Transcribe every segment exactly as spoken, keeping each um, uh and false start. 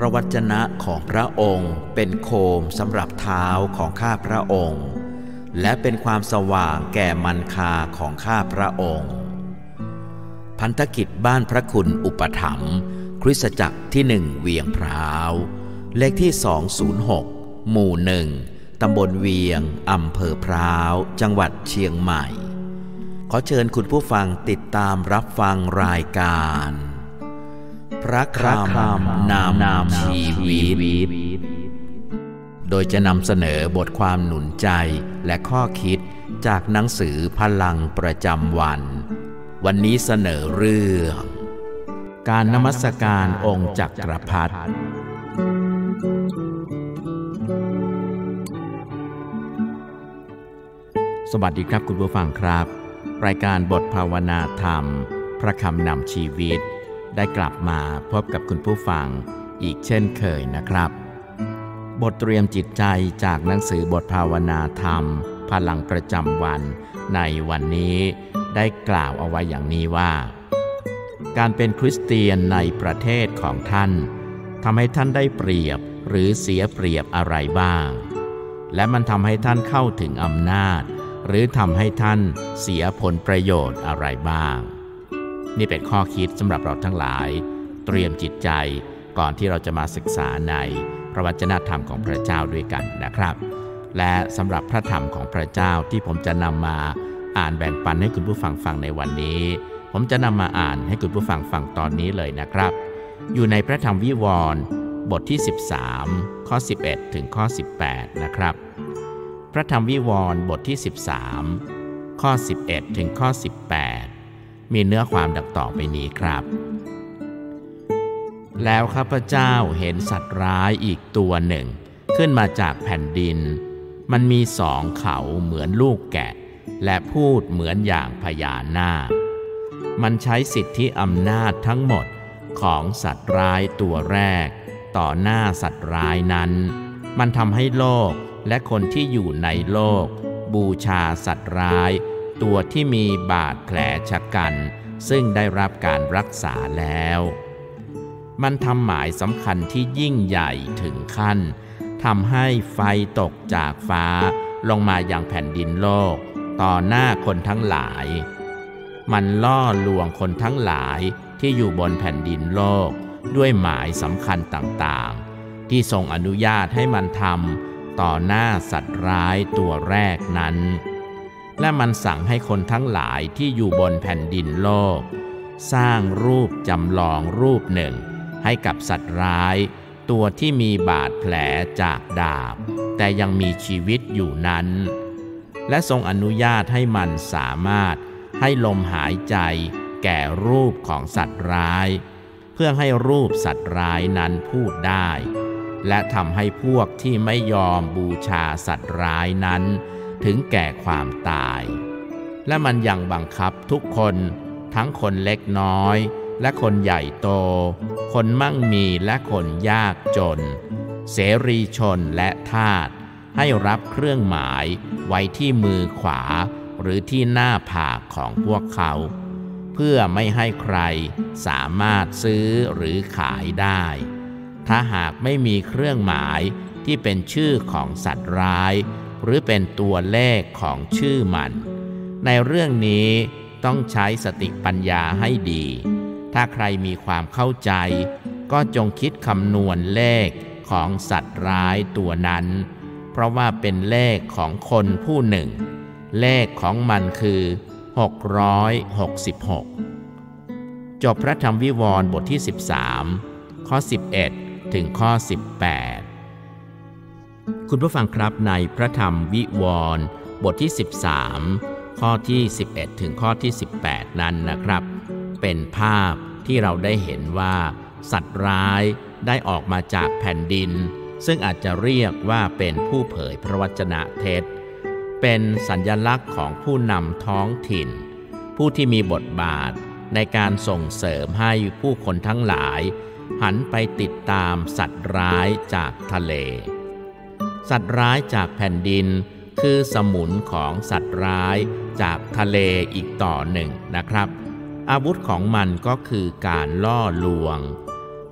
ระวจนะของพระองค์เป็นโคมสำหรับเท้าของข้าพระองค์และเป็นความสว่างแก่มรรคาของข้าพระองค์พันธกิจบ้านพระคุณอุปถัมภ์คริสตจักรที่หนึ่งเวียงพร้าวเลขที่สองศูนย์หกหมู่หนึ่งตำบลเวียงอำเภอพร้าวจังหวัดเชียงใหม่ขอเชิญคุณผู้ฟังติดตามรับฟังรายการพระคำนำชีวิตโดยจะนำเสนอบทความหนุนใจและข้อคิดจากหนังสือพลังประจำวันวันนี้เสนอเรื่องการนมัสการองค์จักรพรรดิสวัสดีครับคุณผู้ฟังครับรายการบทภาวนาธรรมพระคำนำชีวิตได้กลับมาพบกับคุณผู้ฟังอีกเช่นเคยนะครับบทเตรียมจิตใจจากหนังสือบทภาวนาธรรมพลังประจำวันในวันนี้ได้กล่าวเอาไว้อย่างนี้ว่าการเป็นคริสเตียนในประเทศของท่านทำให้ท่านได้เปรียบหรือเสียเปรียบอะไรบ้างและมันทำให้ท่านเข้าถึงอำนาจหรือทำให้ท่านเสียผลประโยชน์อะไรบ้างนี่เป็นข้อคิดสำหรับเราทั้งหลายเตรียมจิตใจก่อนที่เราจะมาศึกษาในพระวจนะธรรมของพระเจ้าด้วยกันนะครับและสำหรับพระธรรมของพระเจ้าที่ผมจะนำมาอ่านแบ่งปันให้คุณผู้ฟังฟังในวันนี้ผมจะนำมาอ่านให้คุณผู้ฟังฟังตอนนี้เลยนะครับอยู่ในพระธรรมวิวรณ์บทที่สิบสามข้อสิบเอ็ดถึงข้อสิบแปดนะครับพระธรรมวิวรณ์บทที่สิบสามข้อสิบเอ็ดถึงข้อสิบแปดมีเนื้อความดังต่อไปนี้ครับแล้วข้าพเจ้าเห็นสัตว์ร้ายอีกตัวหนึ่งขึ้นมาจากแผ่นดินมันมีสองเขาเหมือนลูกแกะและพูดเหมือนอย่างพญานาคมันใช้สิทธิอำนาจทั้งหมดของสัตว์ร้ายตัวแรกต่อหน้าสัตว์ร้ายนั้นมันทำให้โลกและคนที่อยู่ในโลกบูชาสัตว์ร้ายตัวที่มีบาดแผลชะกันซึ่งได้รับการรักษาแล้วมันทำหมายสำคัญที่ยิ่งใหญ่ถึงขั้นทำให้ไฟตกจากฟ้าลงมายังแผ่นดินโลกต่อหน้าคนทั้งหลายมันล่อลวงคนทั้งหลายที่อยู่บนแผ่นดินโลกด้วยหมายสำคัญต่างๆที่ทรงอนุญาตให้มันทำต่อหน้าสัตว์ร้ายตัวแรกนั้นและมันสั่งให้คนทั้งหลายที่อยู่บนแผ่นดินโลกสร้างรูปจำลองรูปหนึ่งให้กับสัตว์ร้ายตัวที่มีบาดแผลจากดาบแต่ยังมีชีวิตอยู่นั้นและทรงอนุญาตให้มันสามารถให้ลมหายใจแก่รูปของสัตว์ร้ายเพื่อให้รูปสัตว์ร้ายนั้นพูดได้และทำให้พวกที่ไม่ยอมบูชาสัตว์ร้ายนั้นถึงแก่ความตายและมันยังบังคับทุกคนทั้งคนเล็กน้อยและคนใหญ่โตคนมั่งมีและคนยากจนเสรีชนและทาสให้รับเครื่องหมายไว้ที่มือขวาหรือที่หน้าผากของพวกเขาเพื่อไม่ให้ใครสามารถซื้อหรือขายได้ถ้าหากไม่มีเครื่องหมายที่เป็นชื่อของสัตว์ร้ายหรือเป็นตัวเลขของชื่อมันในเรื่องนี้ต้องใช้สติปัญญาให้ดีถ้าใครมีความเข้าใจก็จงคิดคำนวณเลขของสัตว์ร้ายตัวนั้นเพราะว่าเป็นเลขของคนผู้หนึ่งเลขของมันคือหกร้อยหกสิบหกจบพระธรรมวิวรณ์บทที่สิบสามข้อสิบเอ็ดถึงข้อสิบแปดคุณผู้ฟังครับในพระธรรมวิวรณ์บทที่สิบสามข้อที่สิบเอ็ดถึงข้อที่สิบแปดนั้นนะครับเป็นภาพที่เราได้เห็นว่าสัตว์ร้ายได้ออกมาจากแผ่นดินซึ่งอาจจะเรียกว่าเป็นผู้เผยพระวจนะเท็จเป็นสัญลักษณ์ของผู้นำท้องถิ่นผู้ที่มีบทบาทในการส่งเสริมให้ผู้คนทั้งหลายหันไปติดตามสัตว์ร้ายจากทะเลสัตว์ร้ายจากแผ่นดินคือสมุนของสัตว์ร้ายจากทะเลอีกต่อหนึ่งนะครับอาวุธของมันก็คือการล่อลวง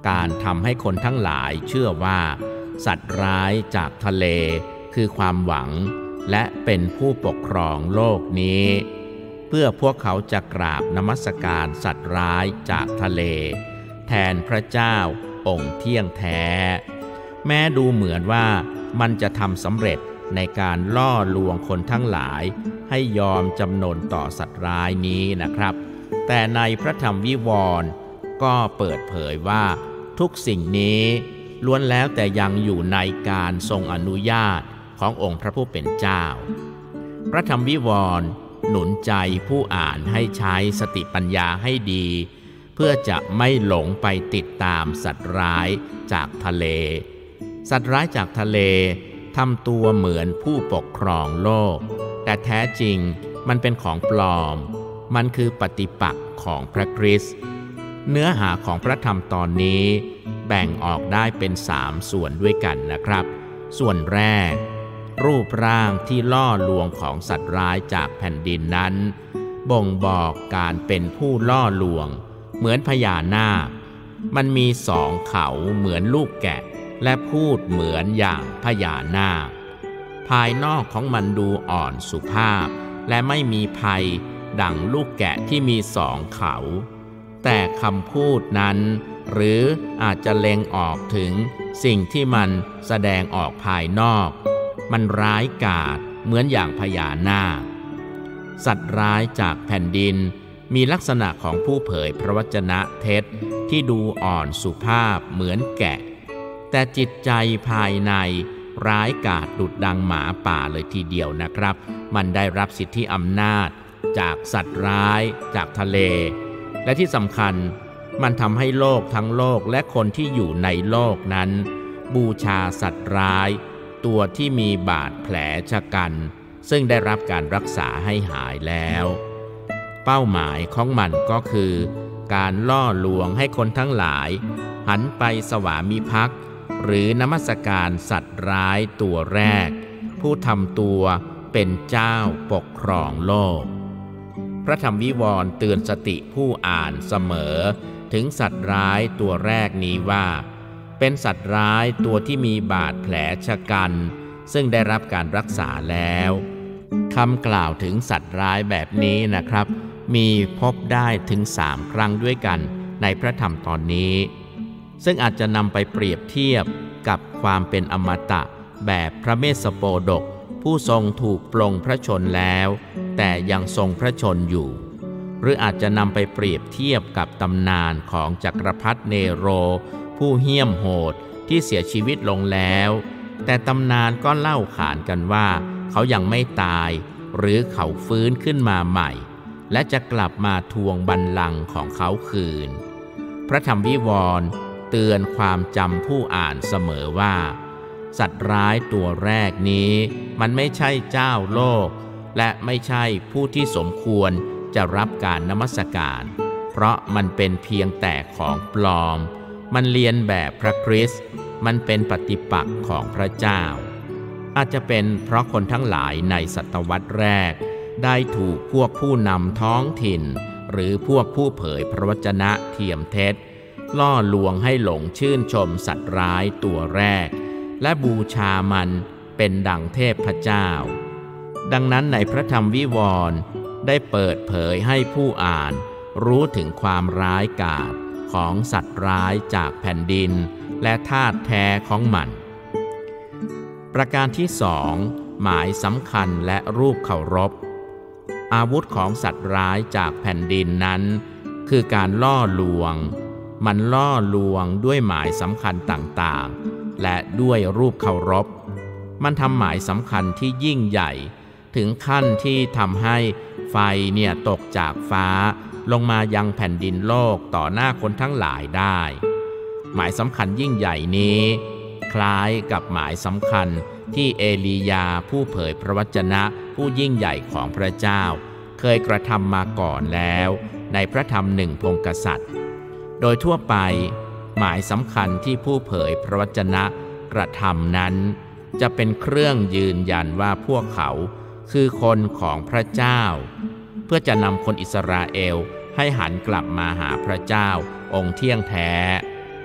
การทำให้คนทั้งหลายเชื่อว่าสัตว์ร้ายจากทะเลคือความหวังและเป็นผู้ปกครองโลกนี้เพื่อพวกเขาจะกราบนมัสการสัตว์ร้ายจากทะเลแทนพระเจ้าองค์เที่ยงแท้แม้ดูเหมือนว่ามันจะทำสำเร็จในการล่อลวงคนทั้งหลายให้ยอมจำนนต่อสัตว์ร้ายนี้นะครับแต่ในพระธรรมวิวรณ์ก็เปิดเผยว่าทุกสิ่งนี้ล้วนแล้วแต่ยังอยู่ในการทรงอนุญาตขององค์พระผู้เป็นเจ้าพระธรรมวิวรณ์หนุนใจผู้อ่านให้ใช้สติปัญญาให้ดีเพื่อจะไม่หลงไปติดตามสัตว์ร้ายจากทะเลสัตว์ร้ายจากทะเลทำตัวเหมือนผู้ปกครองโลกแต่แท้จริงมันเป็นของปลอมมันคือปฏิปักษ์ของพระคริสต์เนื้อหาของพระธรรมตอนนี้แบ่งออกได้เป็นสามส่วนด้วยกันนะครับส่วนแรกรูปร่างที่ล่อลวงของสัตว์ร้ายจากแผ่นดินนั้นบ่งบอกการเป็นผู้ล่อลวงเหมือนพญานาคมันมีสองเขาเหมือนลูกแกะและพูดเหมือนอย่างพญานาคภายนอกของมันดูอ่อนสุภาพและไม่มีภัยดั่งลูกแกะที่มีสองเขาแต่คำพูดนั้นหรืออาจจะเล็งออกถึงสิ่งที่มันแสดงออกภายนอกมันร้ายกาจเหมือนอย่างพญานาคสัตว์ร้ายจากแผ่นดินมีลักษณะของผู้เผยพระวจนะเท็จที่ดูอ่อนสุภาพเหมือนแกะแต่จิตใจภายในร้ายกาจดุจดังหมาป่าเลยทีเดียวนะครับมันได้รับสิทธิอำนาจจากสัตว์ร้ายจากทะเลและที่สำคัญมันทำให้โลกทั้งโลกและคนที่อยู่ในโลกนั้นบูชาสัตว์ร้ายตัวที่มีบาดแผลชะกันซึ่งได้รับการรักษาให้หายแล้วเป้าหมายของมันก็คือการล่อลวงให้คนทั้งหลายหันไปสวามิภักดิ์หรือนมัสการสัตว์ร้ายตัวแรกผู้ทำตัวเป็นเจ้าปกครองโลกพระธรรมวิวรณ์เตือนสติผู้อ่านเสมอถึงสัตว์ร้ายตัวแรกนี้ว่าเป็นสัตว์ร้ายตัวที่มีบาดแผลชะกันซึ่งได้รับการรักษาแล้วคำกล่าวถึงสัตว์ร้ายแบบนี้นะครับมีพบได้ถึงสามครั้งด้วยกันในพระธรรมตอนนี้ซึ่งอาจจะนำไปเปรียบเทียบกับความเป็นอมตะแบบพระเมสสโปดกผู้ทรงถูกปลงพระชนแล้วแต่ยังทรงพระชนอยู่หรืออาจจะนำไปเปรียบเทียบกับตำนานของจักรพรรดิเนโรผู้เหี้ยมโหดที่เสียชีวิตลงแล้วแต่ตำนานก็เล่าขานกันว่าเขายังไม่ตายหรือเขาฟื้นขึ้นมาใหม่และจะกลับมาทวงบัลลังก์ของเขาคืนพระธรรมวิวรณ์เตือนความจำผู้อ่านเสมอว่าสัตว์ร้ายตัวแรกนี้มันไม่ใช่เจ้าโลกและไม่ใช่ผู้ที่สมควรจะรับการนมัสการเพราะมันเป็นเพียงแต่ของปลอมมันเลียนแบบพระคริสต์มันเป็นปฏิปักษ์ของพระเจ้าอาจจะเป็นเพราะคนทั้งหลายในศตวรรษแรกได้ถูกพวกผู้นำท้องถิ่นหรือพวกผู้เผยพระวจนะเทียมเท็จล่อลวงให้หลงชื่นชมสัตว์ร้ายตัวแรกและบูชามันเป็นดังเทพเจ้าดังนั้นในพระธรรมวิวรณ์ได้เปิดเผยให้ผู้อ่านรู้ถึงความร้ายกาจของสัตว์ร้ายจากแผ่นดินและธาตุแท้ของมันประการที่สองหมายสำคัญและรูปเคารพอาวุธของสัตว์ร้ายจากแผ่นดินนั้นคือการล่อลวงมันล่อลวงด้วยหมายสำคัญต่างๆและด้วยรูปเคารพมันทำหมายสำคัญที่ยิ่งใหญ่ถึงขั้นที่ทำให้ไฟเนี่ยตกจากฟ้าลงมายังแผ่นดินโลกต่อหน้าคนทั้งหลายได้หมายสำคัญยิ่งใหญ่นี้คล้ายกับหมายสำคัญที่เอลียาผู้เผยพระวจนะผู้ยิ่งใหญ่ของพระเจ้าเคยกระทำมาก่อนแล้วในพระธรรมหนึ่งพงศ์กษัตริย์โดยทั่วไปหมายสำคัญที่ผู้เผยพระวจนะกระทำนั้นจะเป็นเครื่องยืนยันว่าพวกเขาคือคนของพระเจ้าเพื่อจะนำคนอิสราเอลให้หันกลับมาหาพระเจ้าองค์เที่ยงแท้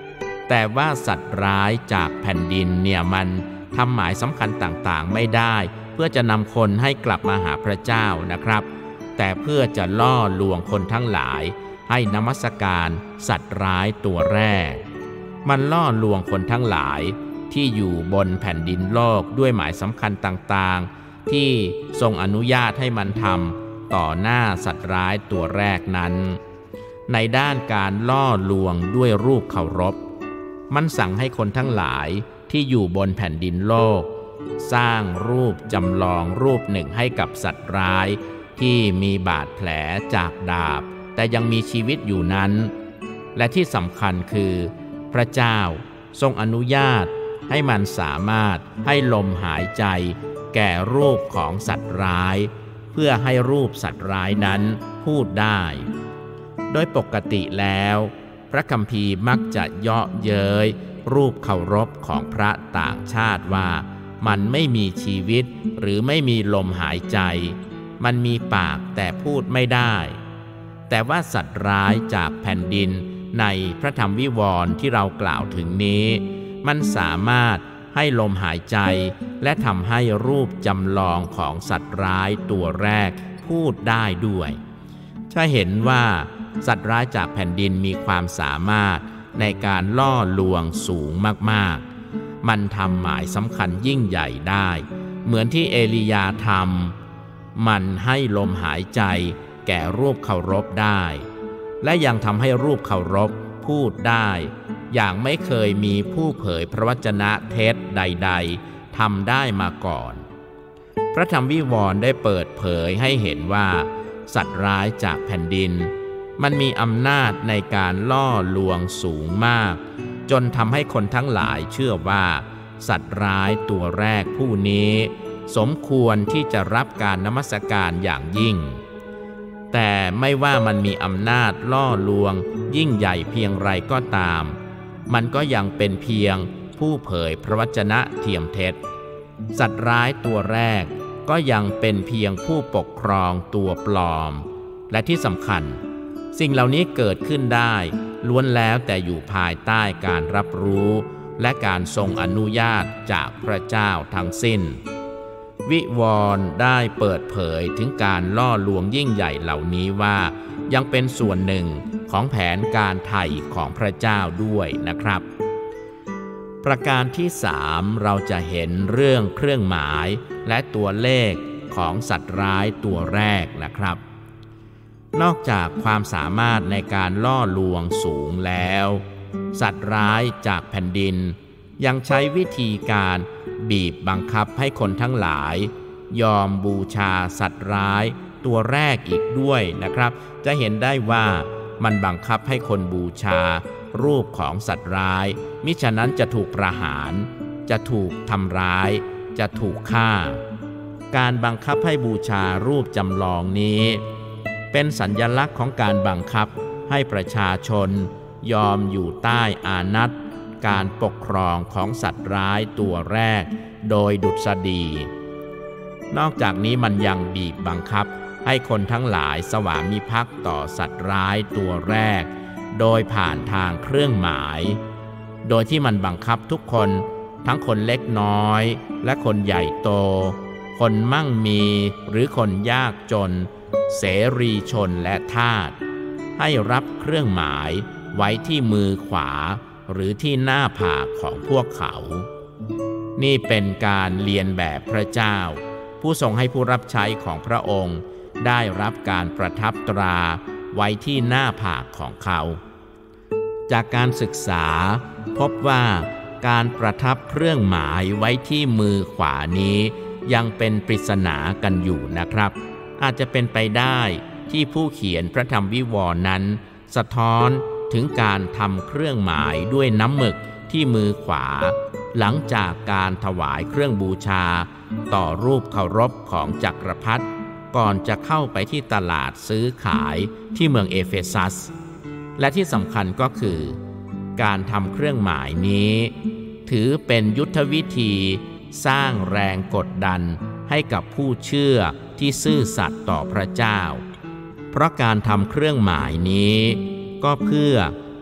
แต่ว่าสัตว์ร้ายจากแผ่นดินเนี่ยมันทำหมายสำคัญต่างๆไม่ได้เพื่อจะนำคนให้กลับมาหาพระเจ้านะครับแต่เพื่อจะล่อลวงคนทั้งหลายให้นมัสการสัตว์ร้ายตัวแรกมันล่อลวงคนทั้งหลายที่อยู่บนแผ่นดินโลกด้วยหมายสำคัญต่างๆที่ทรงอนุญาตให้มันทำต่อหน้าสัตว์ร้ายตัวแรกนั้นในด้านการล่อลวงด้วยรูปเคารพมันสั่งให้คนทั้งหลายที่อยู่บนแผ่นดินโลกสร้างรูปจำลองรูปหนึ่งให้กับสัตว์ร้ายที่มีบาดแผลจากดาบแต่ยังมีชีวิตอยู่นั้นและที่สำคัญคือพระเจ้าทรงอนุญาตให้มันสามารถให้ลมหายใจแก่รูปของสัตว์ร้ายเพื่อให้รูปสัตว์ร้ายนั้นพูดได้โดยปกติแล้วพระคัมภีร์มักจะเยาะเย้ยรูปเคารพของพระต่างชาติว่ามันไม่มีชีวิตหรือไม่มีลมหายใจมันมีปากแต่พูดไม่ได้แต่ว่าสัตว์ร้ายจากแผ่นดินในพระธรรมวิวรณ์ที่เรากล่าวถึงนี้มันสามารถให้ลมหายใจและทำให้รูปจำลองของสัตว์ร้ายตัวแรกพูดได้ด้วยถ้าเห็นว่าสัตว์ร้ายจากแผ่นดินมีความสามารถในการล่อลวงสูงมากๆมันทำหมายสำคัญยิ่งใหญ่ได้เหมือนที่เอลียาทำมันให้ลมหายใจแก่รูปเคารพได้และยังทำให้รูปเคารพพูดได้อย่างไม่เคยมีผู้เผยพระวจนะเท็จใดๆทำได้มาก่อนพระธรรมวิวรณ์ได้เปิดเผยให้เห็นว่าสัตว์ร้ายจากแผ่นดินมันมีอำนาจในการล่อลวงสูงมากจนทำให้คนทั้งหลายเชื่อว่าสัตว์ร้ายตัวแรกผู้นี้สมควรที่จะรับการนมัสการอย่างยิ่งแต่ไม่ว่ามันมีอำนาจล่อลวงยิ่งใหญ่เพียงไรก็ตามมันก็ยังเป็นเพียงผู้เผยพระวจนะเทียมเท็จสัตว์ร้ายตัวแรกก็ยังเป็นเพียงผู้ปกครองตัวปลอมและที่สำคัญสิ่งเหล่านี้เกิดขึ้นได้ล้วนแล้วแต่อยู่ภายใต้การรับรู้และการทรงอนุญาตจากพระเจ้าทั้งสิ้นวิวรณ์ได้เปิดเผยถึงการล่อลวงยิ่งใหญ่เหล่านี้ว่ายังเป็นส่วนหนึ่งของแผนการไถ่ของพระเจ้าด้วยนะครับประการที่สามเราจะเห็นเรื่องเครื่องหมายและตัวเลขของสัตว์ร้ายตัวแรกนะครับนอกจากความสามารถในการล่อลวงสูงแล้วสัตว์ร้ายจากแผ่นดินยังใช้วิธีการบีบบังคับให้คนทั้งหลายยอมบูชาสัตว์ร้ายตัวแรกอีกด้วยนะครับจะเห็นได้ว่ามันบังคับให้คนบูชารูปของสัตว์ร้ายมิฉะนั้นจะถูกประหารจะถูกทำร้ายจะถูกฆ่าการบังคับให้บูชารูปจำลองนี้เป็นสัญลักษณ์ของการบังคับให้ประชาชนยอมอยู่ใต้อานัตการปกครองของสัตว์ร้ายตัวแรกโดยดุษฎีนอกจากนี้มันยังบีบบังคับให้คนทั้งหลายสวามิภักดิ์ต่อสัตว์ร้ายตัวแรกโดยผ่านทางเครื่องหมายโดยที่มันบังคับทุกคนทั้งคนเล็กน้อยและคนใหญ่โตคนมั่งมีหรือคนยากจนเสรีชนและทาสให้รับเครื่องหมายไว้ที่มือขวาหรือที่หน้าผากของพวกเขานี่เป็นการเลียนแบบพระเจ้าผู้ทรงให้ผู้รับใช้ของพระองค์ได้รับการประทับตราไว้ที่หน้าผากของเขาจากการศึกษาพบว่าการประทับเครื่องหมายไว้ที่มือขวานี้ยังเป็นปริศนากันอยู่นะครับอาจจะเป็นไปได้ที่ผู้เขียนพระธรรมวิวรณ์นั้นสะท้อนถึงการทำเครื่องหมายด้วยน้ำหมึกที่มือขวาหลังจากการถวายเครื่องบูชาต่อรูปเคารพของจักรพรรดิก่อนจะเข้าไปที่ตลาดซื้อขายที่เมืองเอเฟซัสและที่สำคัญก็คือการทำเครื่องหมายนี้ถือเป็นยุทธวิธีสร้างแรงกดดันให้กับผู้เชื่อที่ซื่อสัตย์ต่อพระเจ้าเพราะการทำเครื่องหมายนี้ก็เพื่อ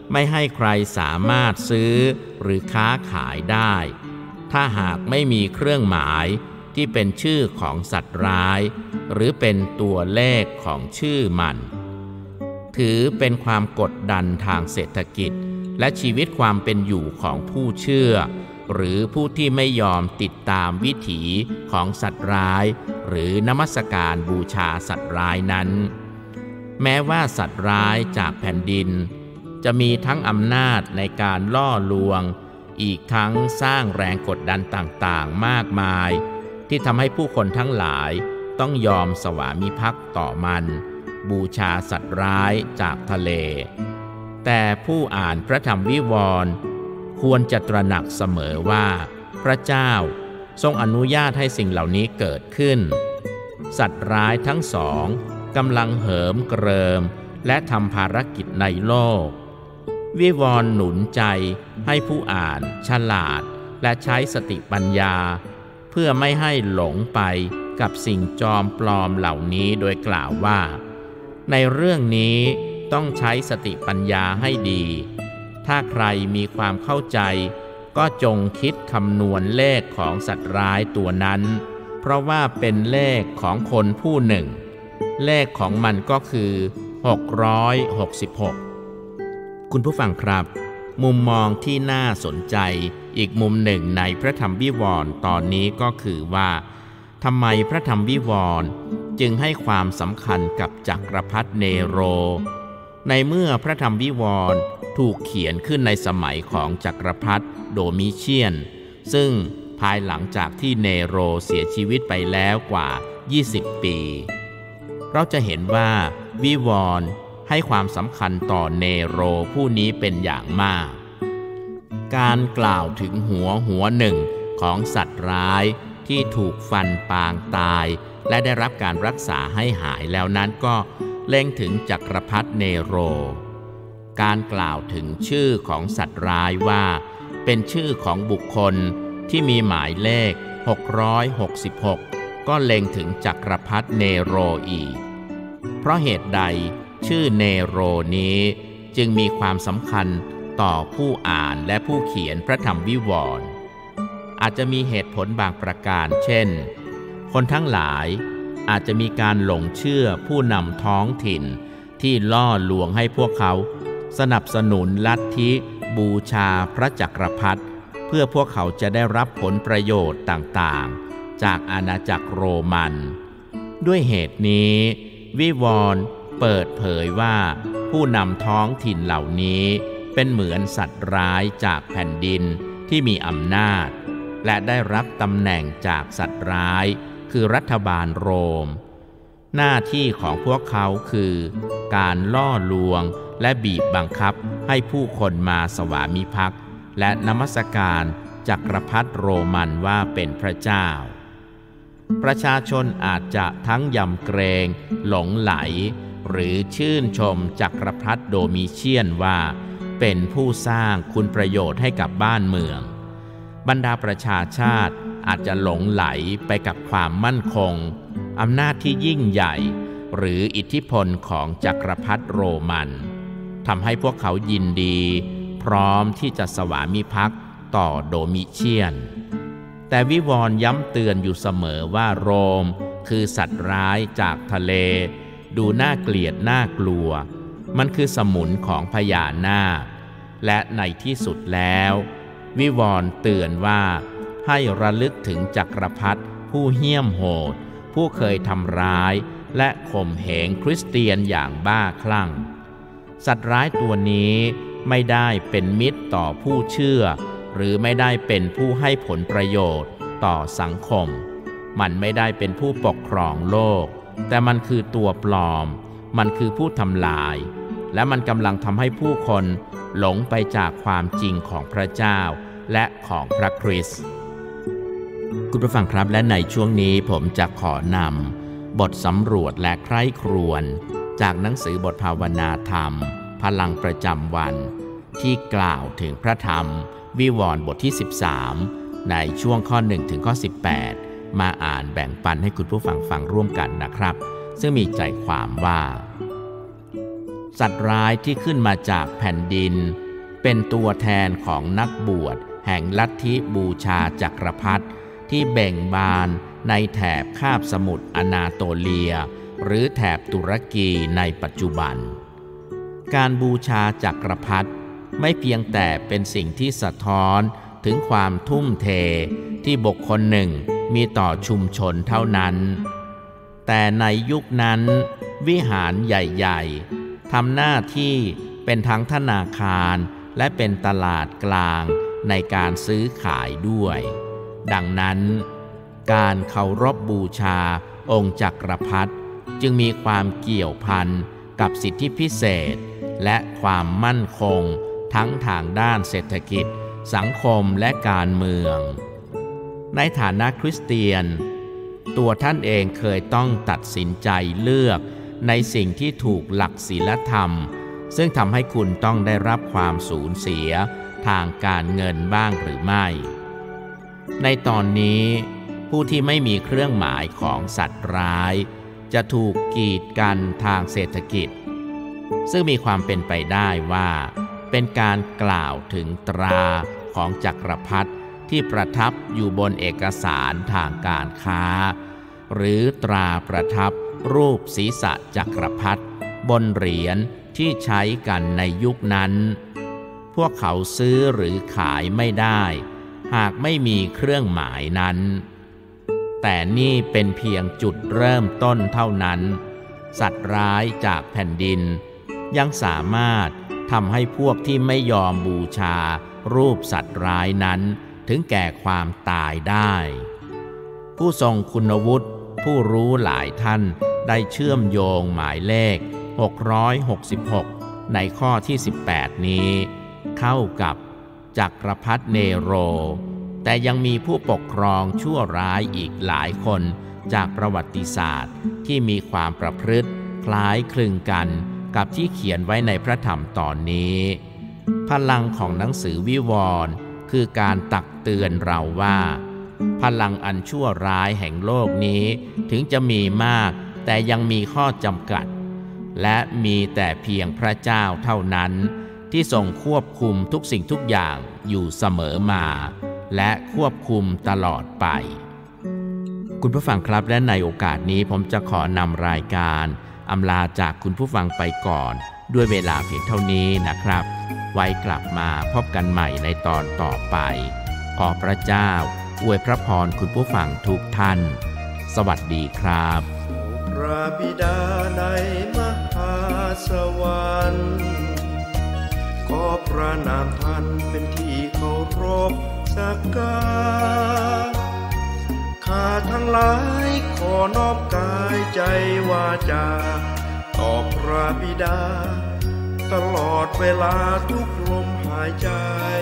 ไม่ให้ใครสามารถซื้อหรือค้าขายได้ถ้าหากไม่มีเครื่องหมายที่เป็นชื่อของสัตว์ร้ายหรือเป็นตัวเลขของชื่อมันถือเป็นความกดดันทางเศรษฐกิจและชีวิตความเป็นอยู่ของผู้เชื่อหรือผู้ที่ไม่ยอมติดตามวิถีของสัตว์ร้ายหรือนมัสการบูชาสัตว์ร้ายนั้นแม้ว่าสัตว์ร้ายจากแผ่นดินจะมีทั้งอำนาจในการล่อลวงอีกทั้งสร้างแรงกดดันต่างๆมากมายที่ทำให้ผู้คนทั้งหลายต้องยอมสวามิภักดิ์ต่อมันบูชาสัตว์ร้ายจากทะเลแต่ผู้อ่านพระธรรมวิวรณ์ควรจะตระหนักเสมอว่าพระเจ้าทรงอนุญาตให้สิ่งเหล่านี้เกิดขึ้นสัตว์ร้ายทั้งสองกำลังเหิมเกริมและทำภารกิจในโลกวิวรณ์หนุนใจให้ผู้อ่านฉลาดและใช้สติปัญญาเพื่อไม่ให้หลงไปกับสิ่งจอมปลอมเหล่านี้โดยกล่าวว่าในเรื่องนี้ต้องใช้สติปัญญาให้ดีถ้าใครมีความเข้าใจก็จงคิดคำนวณเลขของสัตว์ร้ายตัวนั้นเพราะว่าเป็นเลขของคนผู้หนึ่งเลขของมันก็คือหกร้อยหกสิบหกคุณผู้ฟังครับมุมมองที่น่าสนใจอีกมุมหนึ่งในพระธรรมวิวรณ์ตอนนี้ก็คือว่าทำไมพระธรรมวิวรณ์จึงให้ความสำคัญกับจักรพรรดิเนโรในเมื่อพระธรรมวิวรณ์ถูกเขียนขึ้นในสมัยของจักรพรรดิโดมิเชียนซึ่งภายหลังจากที่เนโรเสียชีวิตไปแล้วกว่ายี่สิบปีเราจะเห็นว่าวิวรณ์ให้ความสำคัญต่อเนโรผู้นี้เป็นอย่างมากการกล่าวถึงหัวหัวหนึ่งของสัตว์ร้ายที่ถูกฟันปางตายและได้รับการรักษาให้หายแล้วนั้นก็เล็งถึงจักรพรรดิเนโรการกล่าวถึงชื่อของสัตว์ร้ายว่าเป็นชื่อของบุคคลที่มีหมายเลขหกร้อยหกสิบหกก็เล็งถึงจักรพรรดิเนโรอีกเพราะเหตุใดชื่อเนโรนี้จึงมีความสำคัญต่อผู้อ่านและผู้เขียนพระธรรมวิวรณ์อาจจะมีเหตุผลบางประการเช่นคนทั้งหลายอาจจะมีการหลงเชื่อผู้นำท้องถิ่นที่ล่อลวงให้พวกเขาสนับสนุนลัทธิบูชาพระจักรพรรดิเพื่อพวกเขาจะได้รับผลประโยชน์ต่างๆจากอาณาจักรโรมันด้วยเหตุนี้วิวรณ์เปิดเผยว่าผู้นำท้องถิ่นเหล่านี้เป็นเหมือนสัตว์ร้ายจากแผ่นดินที่มีอำนาจและได้รับตำแหน่งจากสัตว์ร้ายคือรัฐบาลโรมหน้าที่ของพวกเขาคือการล่อลวงและบีบบังคับให้ผู้คนมาสวามิภักดิ์และนมัสการจักรพรรดิโรมันว่าเป็นพระเจ้าประชาชนอาจจะทั้งยำเกรงหลงไหลหรือชื่นชมจักรพรรดิโดมิเชียนว่าเป็นผู้สร้างคุณประโยชน์ให้กับบ้านเมืองบรรดาประชาชาติอาจจะหลงไหลไปกับความมั่นคงอำนาจที่ยิ่งใหญ่หรืออิทธิพลของจักรพรรดิโรมันทำให้พวกเขายินดีพร้อมที่จะสวามิภักดิ์ต่อโดมิเชียนแต่วิวรณ์ย้ำเตือนอยู่เสมอว่าโรมคือสัตว์ร้ายจากทะเลดูน่าเกลียดน่ากลัวมันคือสมุนของพญานาคและในที่สุดแล้ววิวรณ์เตือนว่าให้ระลึกถึงจักรพรรดิผู้เหี้ยมโหดผู้เคยทำร้ายและข่มเหงคริสเตียนอย่างบ้าคลั่งสัตว์ร้ายตัวนี้ไม่ได้เป็นมิตรต่อผู้เชื่อหรือไม่ได้เป็นผู้ให้ผลประโยชน์ต่อสังคมมันไม่ได้เป็นผู้ปกครองโลกแต่มันคือตัวปลอมมันคือผู้ทำลายและมันกำลังทำให้ผู้คนหลงไปจากความจริงของพระเจ้าและของพระคริสต์คุณผู้ฟังครับและในช่วงนี้ผมจะขอนำบทสำรวจและใคร่ครวญจากหนังสือบทภาวนาธรรมพลังประจำวันที่กล่าวถึงพระธรรมวิวรณ์บทที่สิบสามในช่วงข้อหนึ่งถึงข้อสิบแปดมาอ่านแบ่งปันให้คุณผู้ฟังฟังร่วมกันนะครับซึ่งมีใจความว่าสัตว์ร้ายที่ขึ้นมาจากแผ่นดินเป็นตัวแทนของนักบวชแห่งลัทธิบูชาจักรพรรดิที่เบ่งบานในแถบคาบสมุทรอนาโตเลียหรือแถบตุรกีในปัจจุบันการบูชาจักรพรรดิไม่เพียงแต่เป็นสิ่งที่สะท้อนถึงความทุ่มเทที่บุคคลหนึ่งมีต่อชุมชนเท่านั้นแต่ในยุคนั้นวิหารใหญ่ๆทำหน้าที่เป็นทั้งธนาคารและเป็นตลาดกลางในการซื้อขายด้วยดังนั้นการเคารพบูชาองค์จักรพรรดิจึงมีความเกี่ยวพันกับสิทธิพิเศษและความมั่นคงทั้งทางด้านเศรษฐกิจสังคมและการเมืองในฐานะคริสเตียนตัวท่านเองเคยต้องตัดสินใจเลือกในสิ่งที่ถูกหลักศีลธรรมซึ่งทำให้คุณต้องได้รับความสูญเสียทางการเงินบ้างหรือไม่ในตอนนี้ผู้ที่ไม่มีเครื่องหมายของสัตว์ร้ายจะถูกกีดกันทางเศรษฐกิจซึ่งมีความเป็นไปได้ว่าเป็นการกล่าวถึงตราของจักรพรรดิที่ประทับอยู่บนเอกสารทางการค้าหรือตราประทับรูปศีรษะจักรพรรดิบนเหรียญที่ใช้กันในยุคนั้นพวกเขาซื้อหรือขายไม่ได้หากไม่มีเครื่องหมายนั้นแต่นี่เป็นเพียงจุดเริ่มต้นเท่านั้นสัตว์ร้ายจากแผ่นดินยังสามารถทำให้พวกที่ไม่ยอมบูชารูปสัตว์ร้ายนั้นถึงแก่ความตายได้ผู้ทรงคุณวุฒิผู้รู้หลายท่านได้เชื่อมโยงหมายเลขหกร้อยหกสิบหกในข้อที่สิบแปดนี้เข้ากับจักรพรรดิเนโรแต่ยังมีผู้ปกครองชั่วร้ายอีกหลายคนจากประวัติศาสตร์ที่มีความประพฤติคล้ายคลึงกันกับที่เขียนไว้ในพระธรรมตอนนี้พลังของหนังสือวิวรณ์คือการตักเตือนเราว่าพลังอันชั่วร้ายแห่งโลกนี้ถึงจะมีมากแต่ยังมีข้อจำกัดและมีแต่เพียงพระเจ้าเท่านั้นที่ทรงควบคุมทุกสิ่งทุกอย่างอยู่เสมอมาและควบคุมตลอดไปคุณผู้ฟังครับและในโอกาสนี้ผมจะขอนำรายการอำลาจากคุณผู้ฟังไปก่อนด้วยเวลาเพียงเท่านี้นะครับไว้กลับมาพบกันใหม่ในตอนต่อไปขอพระเจ้าอวยพระพรคุณผู้ฟังทุกท่านสวัสดีครับพระบิดาในมหาสวรรค์ขอพระนามท่านเป็นที่เคารพสักการะข้าทั้งหลายขอนอบกายใจวาจาต่อพระบิดาตลอดเวลาทุกลมหายใจ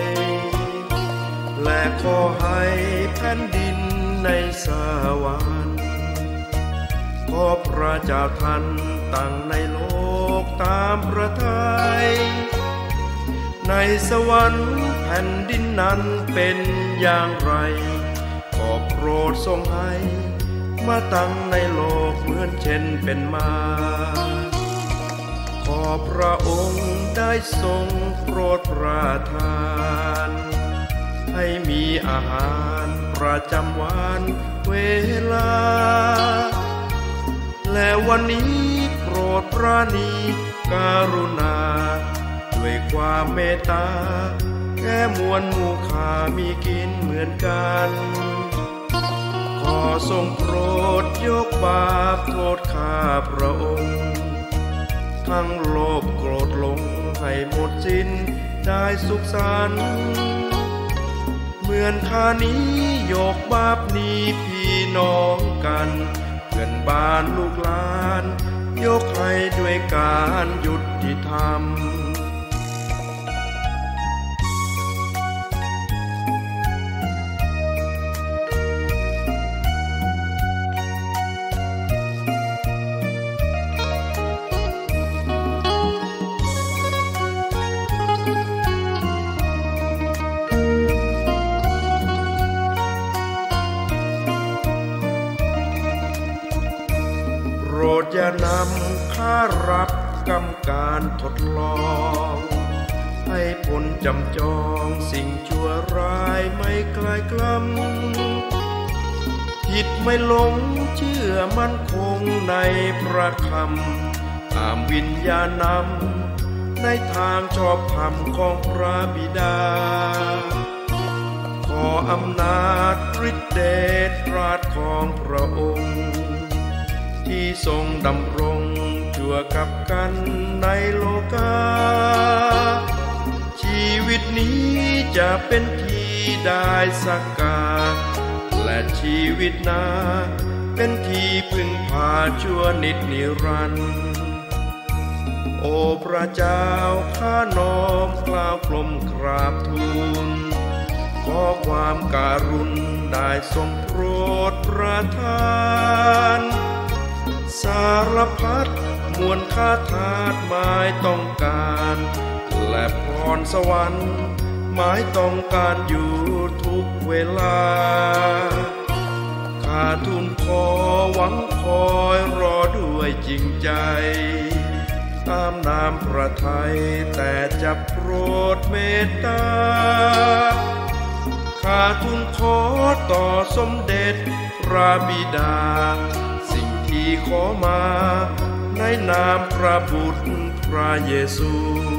และขอให้แผ่นดินในสวรรค์ขอพระเจ้าท่านตั้งในโลกตามพระทัยในสวรรค์แผ่นดินนั้นเป็นอย่างไรขอโปรดทรงให้มาตั้งในโลกเหมือนเช่นเป็นมาขอพระองค์ได้ทรงโปรดประทานให้มีอาหารประจำวันเวลาและวันนี้โปรดปราณีกรุณาด้วยความเมตตาแก่มวลหมู่ข้ามีกินเหมือนกันขอทรงโปรดยกบาปโทษข้าพระองค์ทั้งโลภโกรธหลงให้หมดสิ้นได้สุขสันต์เหมือนข้านี้ยกบาปนี้พี่น้องกันเพื่อนบ้านลูกหลานยกให้ด้วยการยุติธรรมอย่านำข้ารับกรรมการทดลองให้ผลจำจองสิ่งชั่วร้ายไม่กลายกล้ำผิดไม่หลงเชื่อมั่นคงในพระคำตามวิญญาณนำในทางชอบธรรมของพระบิดาขออำนาจฤทธิเดชราชของพระองค์ที่ทรงดำรงชั่วกับกันในโลกาชีวิตนี้จะเป็นที่ได้สักการและชีวิตหน้าเป็นที่พึ่งพาชั่วนิจนิรันดร์โอ้พระเจ้าข้าน้อมกล่าวกลมกราบทูลขอความการุณได้ทรงโปรดประทานสารพัดมวลข้าทาสหมายต้องการและพรสวรรค์หมายต้องการอยู่ทุกเวลาข้าทูลขอหวังคอยรอด้วยจริงใจตามนามพระทัยแต่จะโปรดเมตตาข้าทูลขอต่อสมเด็จพระบิดาสิ่งที่ขอมาในนามพระบุตรพระเยซู